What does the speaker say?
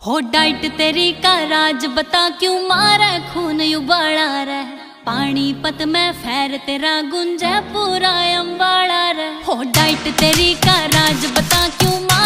हो डाइट तेरी का राज बता क्यों मारे खून उबाला रे। पानीपत में फैर तेरा गुंजे पूरा अम्बाड़ा रे। हो डाइट तेरी का राज बता क्यों